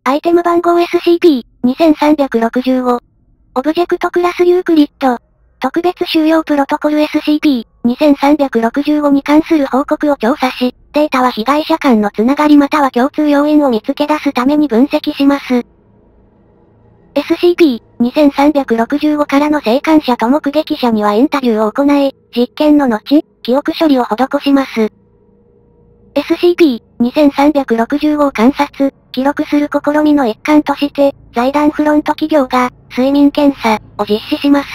アイテム番号 SCP-2365。オブジェクトクラスユークリッド。特別収容プロトコル SCP-2365 に関する報告を調査し、データは被害者間のつながりまたは共通要因を見つけ出すために分析します。SCP-2365 からの生還者と目撃者にはインタビューを行い、実験の後、記憶処理を施します。SCP-2365 を観察、記録する試みの一環として、財団フロント企業が、睡眠検査を実施します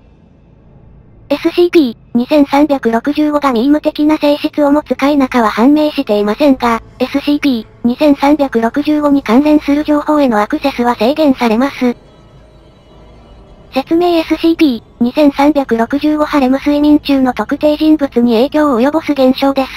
。SCP-2365 がミーム的な性質を持つか否かは判明していませんが、SCP-2365 に関連する情報へのアクセスは制限されます。説明 SCP-2365 ハレム睡眠中の特定人物に影響を及ぼす現象です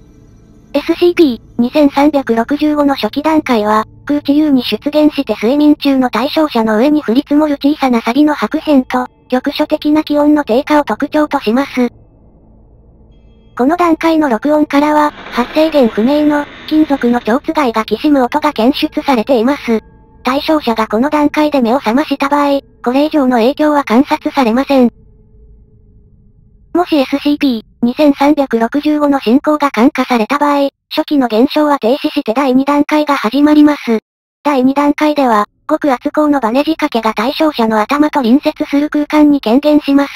。SCP-2365 の初期段階は、空自由に出現して睡眠中の対象者の上に降り積もる小さな錆の白片と、局所的な気温の低下を特徴とします。この段階の録音からは、発生源不明の、金属の蝶番がきしむ音が検出されています。対象者がこの段階で目を覚ました場合、これ以上の影響は観察されません。もし SCP-2365 の進行が感化された場合、初期の現象は停止して第2段階が始まります。第2段階では、極圧高のバネ仕掛けが対象者の頭と隣接する空間に顕現します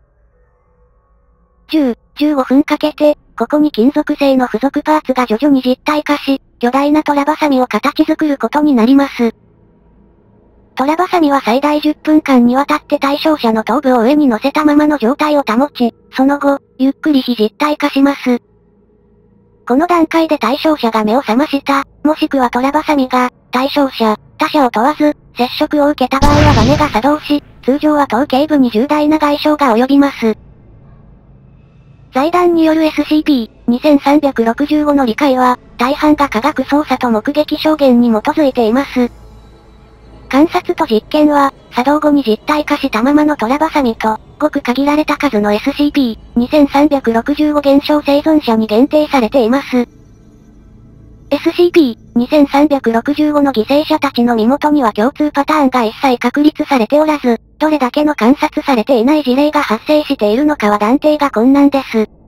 。15分かけて、ここに金属製の付属パーツが徐々に実体化し、巨大なトラバサミを形作ることになります。トラバサミは最大10分間にわたって対象者の頭部を上に乗せたままの状態を保ち、その後、ゆっくり非実体化します。この段階で対象者が目を覚ました、もしくはトラバサミが、対象者、他者を問わず、接触を受けた場合はバネが作動し、通常は頭頸部に重大な外傷が及びます。財団による SCP-2365 の理解は、大半が科学捜査と目撃証言に基づいています。観察と実験は、作動後に実体化したままのトラバサミと、ごく限られた数の SCP-2365 現象生存者に限定されています。SCP-2365 の犠牲者たちの身元には共通パターンが一切確立されておらず、どれだけの観察されていない事例が発生しているのかは断定が困難です。